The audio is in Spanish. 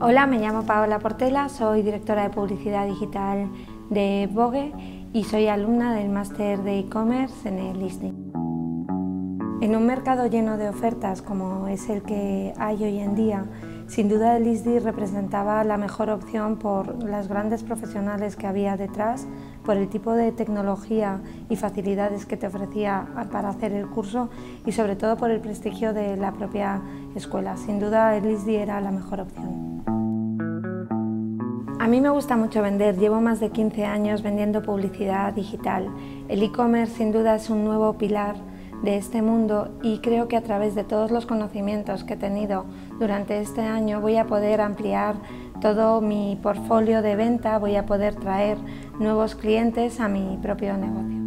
Hola, me llamo Paola Portela, soy directora de publicidad digital de Vogue y soy alumna del máster de e-commerce en el ISDI. En un mercado lleno de ofertas como es el que hay hoy en día, sin duda el ISDI representaba la mejor opción por las grandes profesionales que había detrás, por el tipo de tecnología y facilidades que te ofrecía para hacer el curso y sobre todo por el prestigio de la propia escuela. Sin duda el ISDI era la mejor opción. A mí me gusta mucho vender, llevo más de 15 años vendiendo publicidad digital. El e-commerce sin duda es un nuevo pilar de este mundo y creo que a través de todos los conocimientos que he tenido durante este año voy a poder ampliar todo mi portfolio de venta, voy a poder traer nuevos clientes a mi propio negocio.